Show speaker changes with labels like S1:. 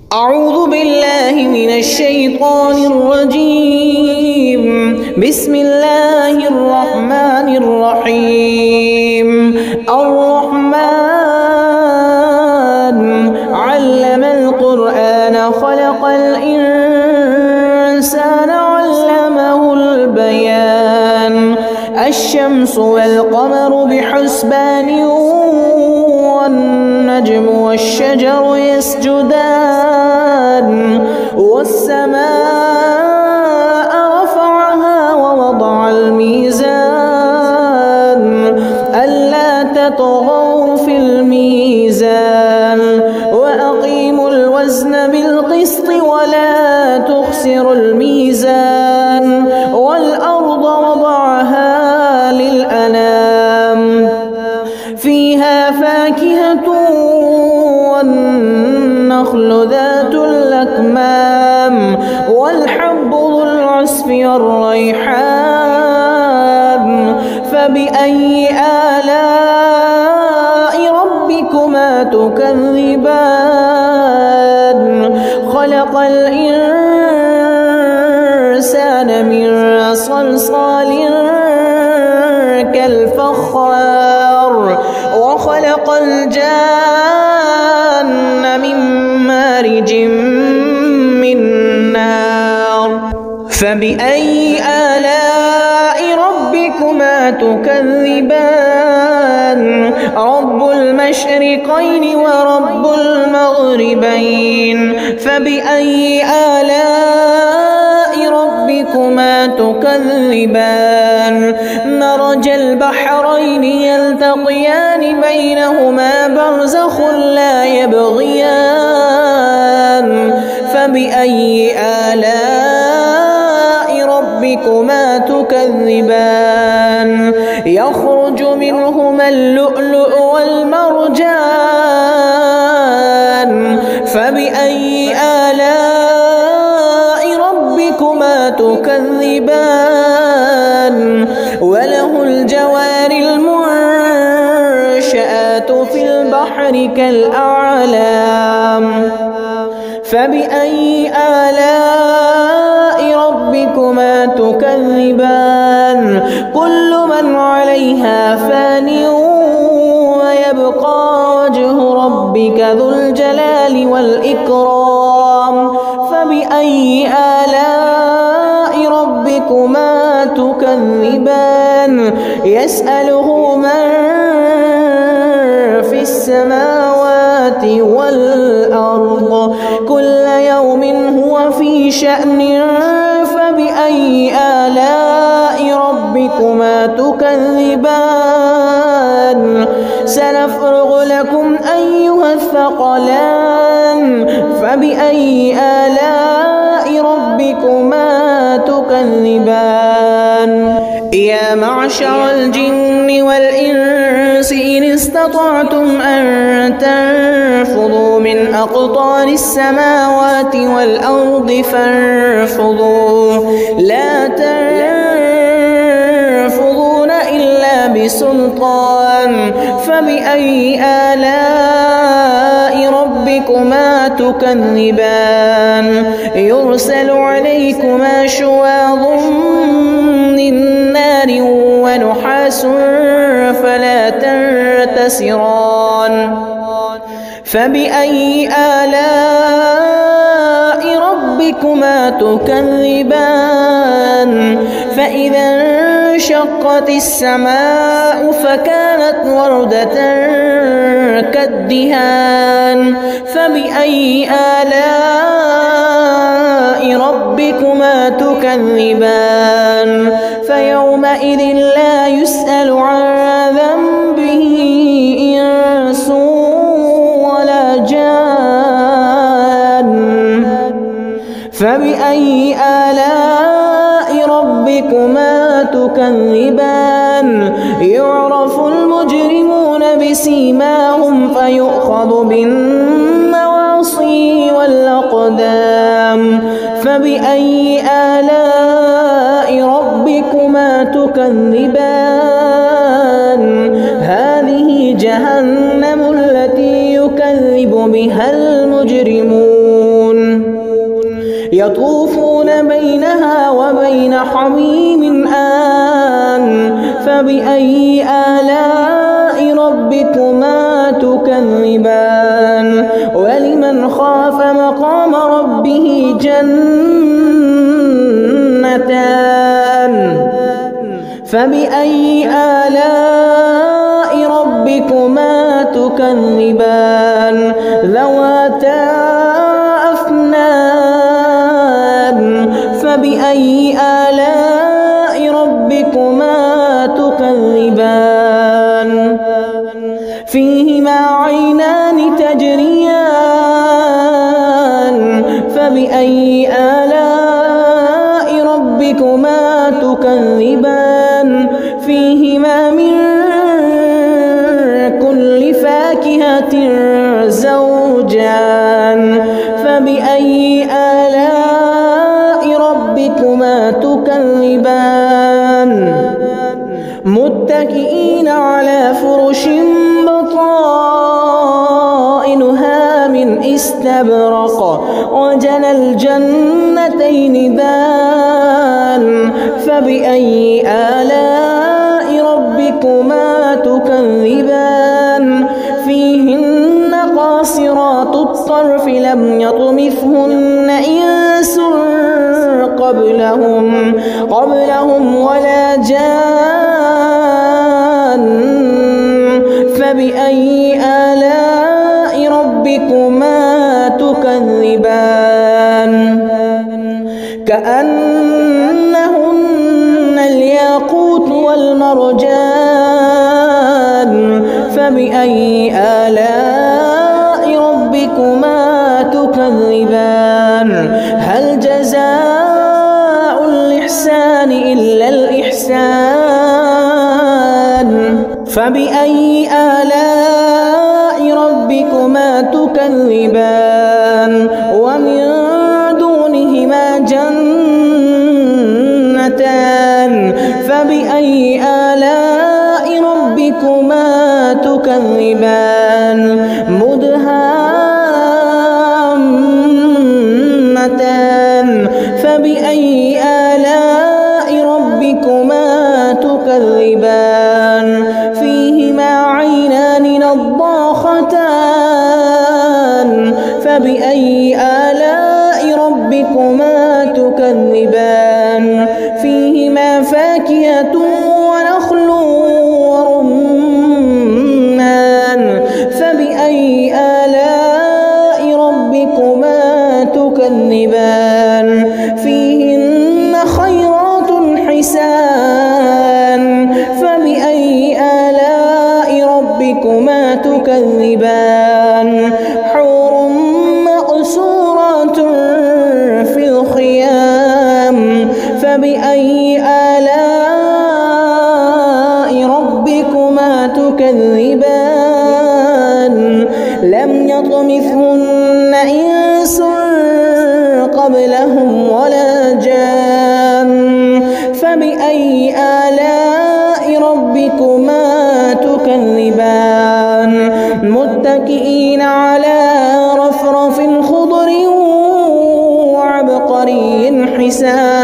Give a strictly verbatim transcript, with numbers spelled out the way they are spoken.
S1: أعوذ بالله من الشيطان الرجيم. بسم الله الرحمن الرحيم. الرحمن علم القرآن خلق الإنسان علمه البيان. الشمس والقمر بحسبان والنجم والشجر يسجدان والسماء رفعها ووضع الميزان ألا تطغوا في الميزان وأقيموا الوزن بالقسط ولا تخسروا الميزان والأرض وضعها للأنام فيها فاكهة والنخل ذات الأكمام والحب ذو العصف والريحان فبأي آلاء ربكما تكذبان. خلق الإنسان من صلصال كالفخار وخلق الجان من مارج من نار فبأي آلاء ربكما تكذبان. رب المشرقين ورب المغربين فبأي آلاء ربكما تكذبان. مرج البحرين يلتقيان بينهما برزخ لا يبغيان فبأي آلاء ربكما تكذبان. يخرج منهما اللؤلؤ والمرجان فبأي آلاء ربكما تكذبان. وله الجوار المنشآت في البحر كالأعلام فبأي آلاء ربكما تكذبان. كل من عليها فان ويبقى وجه ربك ذو الجلال والإكرام فبأي آلاء ربكما تكذبان. يسأله من في السماوات والأرض كل يوم هو في شأن فبأي آلاء ربكما تكذبان. سنفرغ لكم أيها الثقلان فبأي آلاء ربكما تكذبان. يا معشر الجن والإنس إن استطعتم أن تنفذوا من أقطار السماوات والأرض فانفذوا لا تنفذون إلا بسلطان فبأي آلاء ربكما تكذبان. يرسل عليكما شواظ من نار ونحاس فلا تنتصران فبأي آلاء ربكما تكذبان. فإذا انشقت السماء فكانت وردة كالدهان فبأي آلاء ربكما تكذبان. فيومئذ لا يسأل عن ذنبه إنس ولا جان فبأي آلاء ربكما تكذبان. يعرف المجرمون بسيماهم فيؤخذ بالنواصي والأقدام فبأي آلاء ربكما تكذبان. هذه جهنم التي يكذب بها المجرمون. يطوفون بينها وبين حميم آن فبأي آلاء ربكما تكذبان ولمن خاف مقام ربه جنتان فبأي آلاء ربكما تكذبان ذواتا أفنان فبأي آلاء ربكما تكذبان فيهما عينان تجريان فبأي آلاء ربكما تكذبان فيهما من كل فاكهة زوجان فبأي آلاء ربكما تكذبان متكئين على فرش بطائنها من استبرق وجنى الجنتين دان فبأي آلاء ربكما تكذبان فيهن قاصرات الطرف لم يطمثهن إنس قبلهم قبلهم ولا جان فبأي آلاء ربكما تكذبان كأنهن الياقوت والمرجان فبأي آلاء ربكما تكذبان هل جزاء الإحسان إلا الإحسان فبأي آلاء ربكما تكذبان ومن دونهما جنتان فبأي آلاء ربكما تكذبان مدهامتان فبأي آلاء ربكما تكذبان فيهما عينان نضاختان فبأي آلاء ربكما تكذبان فيهما فاكهة ونخل ورمان فبأي آلاء ربكما تكذبان فيهن خيرات حسان فبأي آلاء ربكما تكذبان حور مقصورات في الخيام فبأي آلاء ربكما تكذبان لم يطمثهن إنس قبلهم ولا جان فبأي آلاء ربكما تكذبان متكئين على رفرف خضر وعبقري حسان